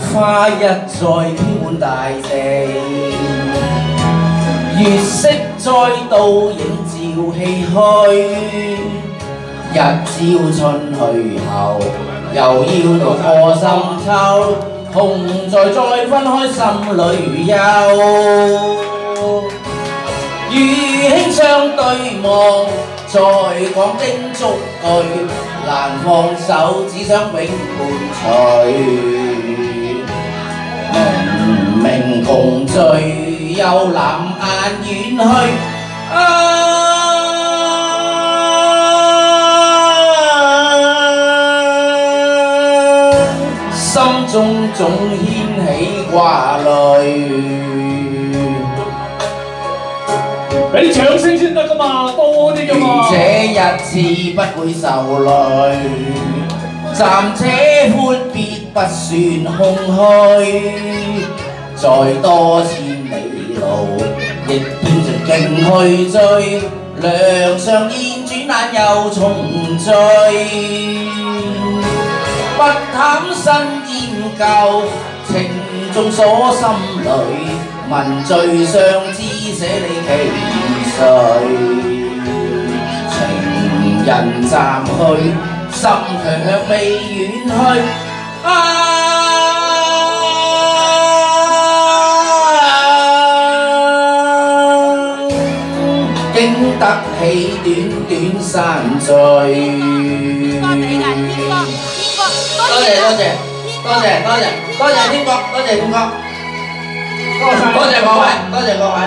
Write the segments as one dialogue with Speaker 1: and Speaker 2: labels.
Speaker 1: 花一再飄滿大地，月色再倒映照唏噓。日照春去後，又要到破深秋，同在再分開心裏憂。與卿相對望，在講叮囑句，難放手，只想永伴隨。明明共聚，又藍顏遠去。心中總掀起掛慮。
Speaker 2: 俾啲掌聲先得噶嘛，多啲噶嘛。
Speaker 1: 這一次不會受累，暫且闊別不算空虛。再多千里路，亦變盡徑去追。梁上燕轉眼又重聚，不淡新厭舊，情中鎖心裏。問最相知捨你其誰？情人暫去，心卻未遠去。經得起短短散聚。多謝天國，多謝天國。多謝各位，多謝各位。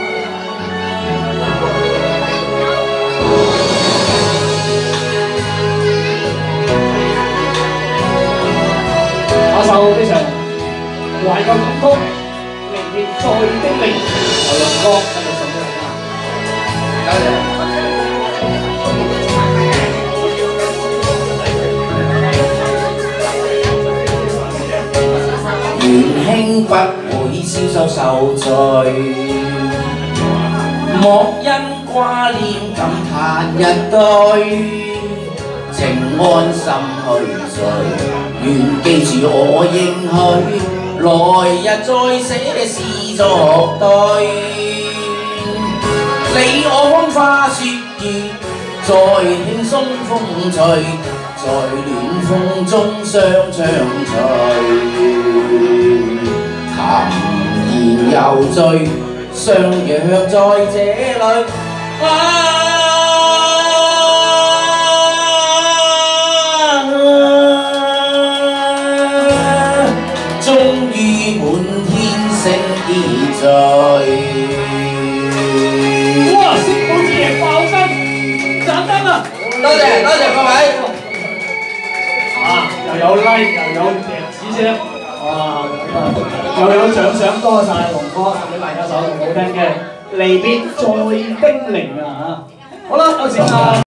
Speaker 2: 下首非常懷舊感曲，明月在的明，由龍哥繼續送俾大家。多謝。元兄不會消受受罪，莫因掛念感嘆一堆，情安心去聚，願記住我應許，來日再寫詩作對。你我風花雪月，在輕鬆風趣，在暖風中相唱隨。談言又醉，相約在這裏。終於滿天星結聚。哇！星寶之夜爆燈，盞燈啊！多謝各位。又有 like 又有夾子聲，哇！又有獎賞，多謝龍哥送俾大家首好聽嘅《離別再叮嚀》啊！好啦，有時